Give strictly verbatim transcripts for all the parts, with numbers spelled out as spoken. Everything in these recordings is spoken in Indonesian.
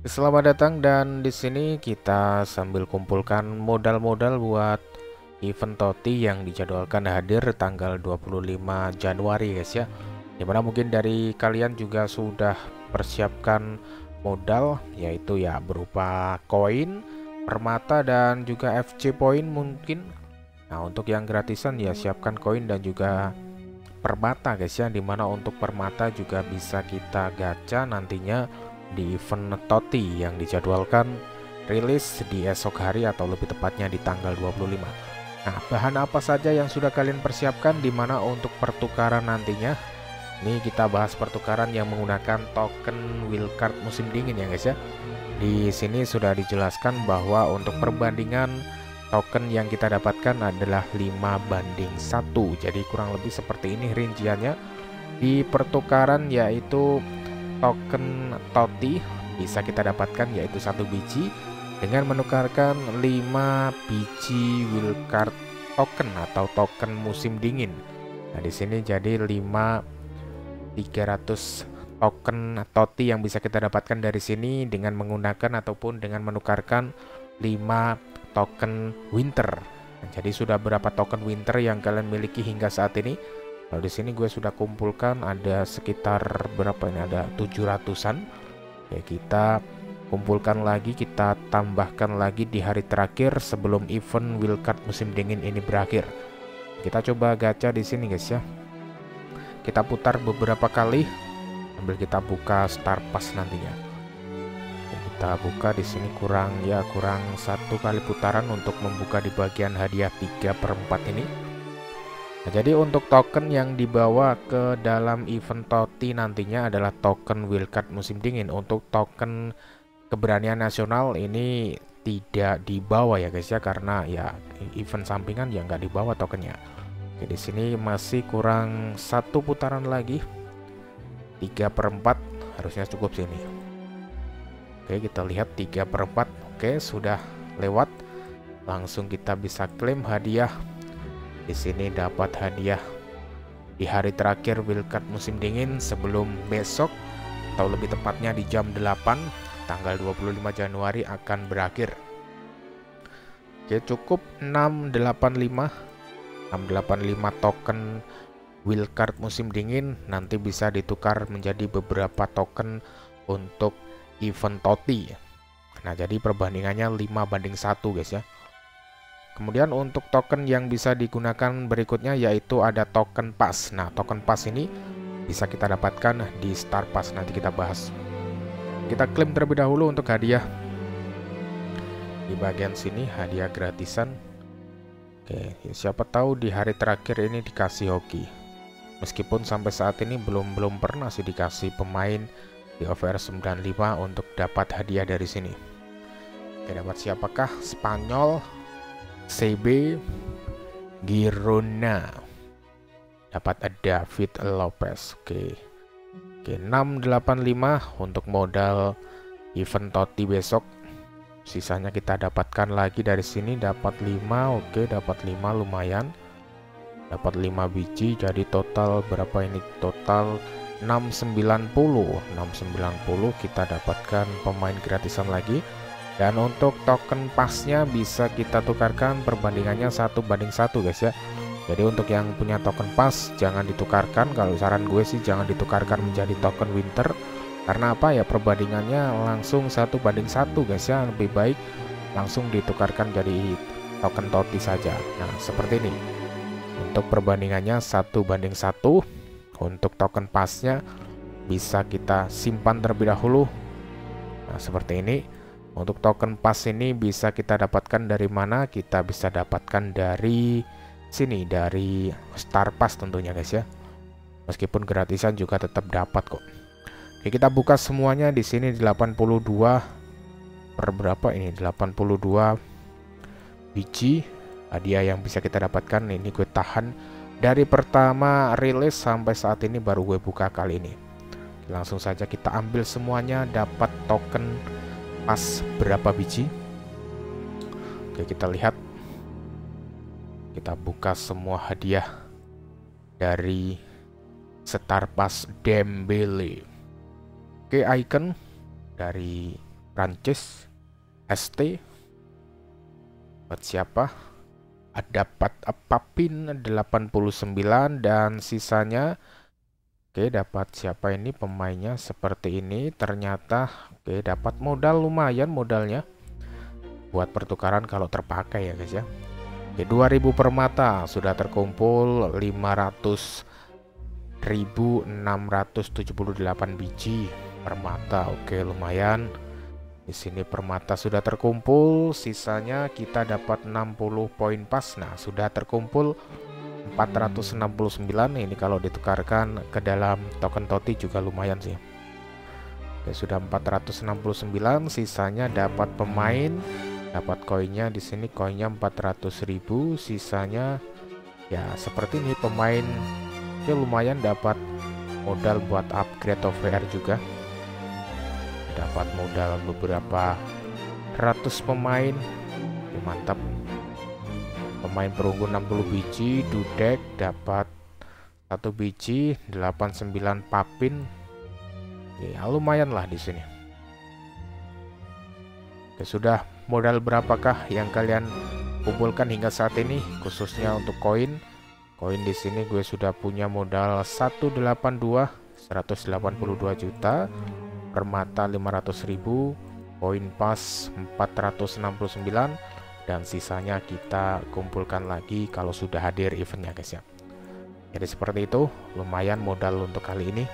Selamat datang, dan di sini kita sambil kumpulkan modal-modal buat event Toti yang dijadwalkan hadir tanggal dua puluh lima Januari guys ya. Dimana mungkin dari kalian juga sudah persiapkan modal, yaitu ya berupa koin, permata, dan juga F C point mungkin. Nah, untuk yang gratisan ya siapkan koin dan juga permata guys ya, dimana untuk permata juga bisa kita gacha nantinya di event Toti yang dijadwalkan rilis di esok hari atau lebih tepatnya di tanggal dua puluh lima. Nah, bahan apa saja yang sudah kalian persiapkan, dimana untuk pertukaran nantinya? Ini kita bahas pertukaran yang menggunakan token wildcard musim dingin ya guys ya. Di sini sudah dijelaskan bahwa untuk perbandingan token yang kita dapatkan adalah lima banding satu. Jadi kurang lebih seperti ini rinciannya di pertukaran, yaitu token Toti bisa kita dapatkan yaitu satu biji dengan menukarkan lima biji wildcard token atau token musim dingin. Nah, di sini jadi lima tiga ratus token Toti yang bisa kita dapatkan dari sini dengan menggunakan ataupun dengan menukarkan lima token winter. Nah, jadi sudah berapa token winter yang kalian miliki hingga saat ini? Kalau di sini gue sudah kumpulkan ada sekitar berapa ini, ada tujuh ratusan. Ya, kita kumpulkan lagi, kita tambahkan lagi di hari terakhir sebelum event wildcard musim dingin ini berakhir. Kita coba gacha di sini guys ya. Kita putar beberapa kali sambil kita buka star pass nantinya. Kita buka di sini kurang ya kurang satu kali putaran untuk membuka di bagian hadiah tiga per empat ini. Nah, jadi untuk token yang dibawa ke dalam event Toti nantinya adalah token wildcard musim dingin. Untuk token keberanian nasional ini tidak dibawa ya guys ya, karena ya event sampingan ya nggak dibawa tokennya. Oke, di sini masih kurang satu putaran lagi, tiga per empat harusnya cukup sini. Oke, kita lihat tiga per empat. Oke, sudah lewat. Langsung kita bisa klaim hadiah. Di sini dapat hadiah di hari terakhir wildcard musim dingin sebelum besok, atau lebih tepatnya di jam delapan tanggal dua puluh lima Januari akan berakhir. Oke, cukup enam delapan lima enam delapan lima token wildcard musim dingin nanti bisa ditukar menjadi beberapa token untuk event Toti. Nah, jadi perbandingannya lima banding satu guys ya. Kemudian untuk token yang bisa digunakan berikutnya yaitu ada token pass. Nah, token pass ini bisa kita dapatkan di star pass, nanti kita bahas. Kita klaim terlebih dahulu untuk hadiah. Di bagian sini hadiah gratisan. Oke, siapa tahu di hari terakhir ini dikasih hoki. Meskipun sampai saat ini belum belum pernah sih dikasih pemain di O V R sembilan puluh lima untuk dapat hadiah dari sini. Oke, dapat siapakah? Spanyol, C B, Girona. Dapat ada David Lopez. Oke. Oke, enam delapan lima untuk modal event Toti besok. Sisanya kita dapatkan lagi dari sini, dapat lima. Oke, dapat lima lumayan. Dapat lima biji, jadi total berapa ini? Total enam sembilan puluh. enam sembilan puluh kita dapatkan pemain gratisan lagi. Dan untuk token pasnya bisa kita tukarkan perbandingannya satu banding satu guys ya. Jadi untuk yang punya token pas jangan ditukarkan, kalau saran gue sih jangan ditukarkan menjadi token winter. Karena apa ya, perbandingannya langsung satu banding satu guys ya. Lebih baik langsung ditukarkan jadi token Toti saja. Nah, seperti ini. Untuk perbandingannya satu banding satu. Untuk token pasnya bisa kita simpan terlebih dahulu. Nah, seperti ini. Untuk token pas ini bisa kita dapatkan dari mana? Kita bisa dapatkan dari sini, dari star pass tentunya guys ya. Meskipun gratisan juga tetap dapat kok. Oke, kita buka semuanya di sini. Delapan puluh dua per berapa ini? Delapan puluh dua biji hadiah yang bisa kita dapatkan. Ini gue tahan dari pertama rilis sampai saat ini, baru gue buka kali ini. Langsung saja kita ambil semuanya. Dapat token pas berapa biji? Oke, kita lihat. Kita buka semua hadiah dari star pass Dembele. Oke, icon dari Prancis S T buat siapa? Dapat Papin delapan puluh sembilan dan sisanya. Oke, dapat siapa ini pemainnya seperti ini. Ternyata oke, dapat modal lumayan modalnya buat pertukaran kalau terpakai ya guys ya. Oke, dua ribu permata sudah terkumpul lima ratus ribu enam ratus tujuh puluh delapan biji permata. Oke, lumayan. Di sini permata sudah terkumpul, sisanya kita dapat enam puluh poin pas. Nah, sudah terkumpul empat ratus enam puluh sembilan. Ini kalau ditukarkan ke dalam token T O T I juga lumayan sih. Oke, sudah empat ratus enam puluh sembilan, sisanya dapat pemain, dapat koinnya di sini koinnya empat ratus ribu, sisanya ya seperti ini pemain. Oke, lumayan dapat modal buat upgrade O V R juga. Dapat modal beberapa ratus pemain. Oke, mantap. Pemain perunggu enam puluh biji, Dudek dapat satu biji, delapan puluh sembilan Papin. Oke, ya lumayan lah di sini. Oke, sudah modal berapakah yang kalian kumpulkan hingga saat ini khususnya untuk koin? Koin di sini gue sudah punya modal seratus delapan puluh dua, seratus delapan puluh dua juta. Permata lima ratus ribu, poin pas empat ratus enam puluh sembilan, dan sisanya kita kumpulkan lagi kalau sudah hadir eventnya guys ya. Jadi seperti itu, lumayan modal untuk kali ini.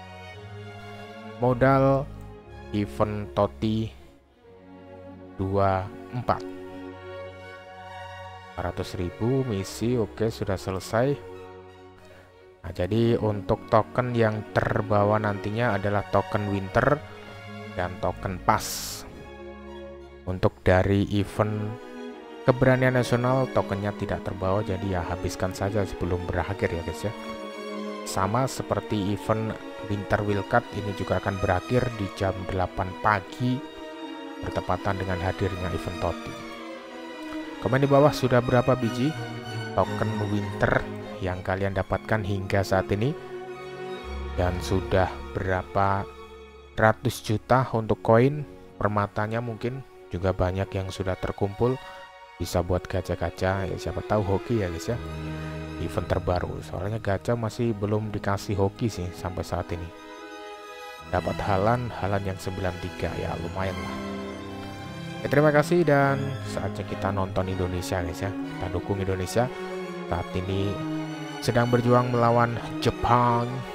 Modal event T O T I dua puluh empat empat ratus ribu misi. Oke, sudah selesai. Nah, jadi untuk token yang terbawa nantinya adalah token winter dan token pas. Untuk dari event keberanian nasional tokennya tidak terbawa, jadi ya habiskan saja sebelum berakhir ya guys ya. Sama seperti event Winter Wildcard, ini juga akan berakhir di jam delapan pagi bertepatan dengan hadirnya event T O T I. Komen di bawah sudah berapa biji token winter yang kalian dapatkan hingga saat ini, dan sudah berapa ratus juta untuk koin. Permatanya mungkin juga banyak yang sudah terkumpul, bisa buat gacha-gacha ya, siapa tahu hoki ya guys ya, event terbaru. Soalnya gacha masih belum dikasih hoki sih sampai saat ini. Dapat halan halan yang sembilan puluh tiga, ya lumayan lah. Ya, terima kasih, dan saatnya kita nonton Indonesia guys ya, kita dukung Indonesia saat ini sedang berjuang melawan Jepang.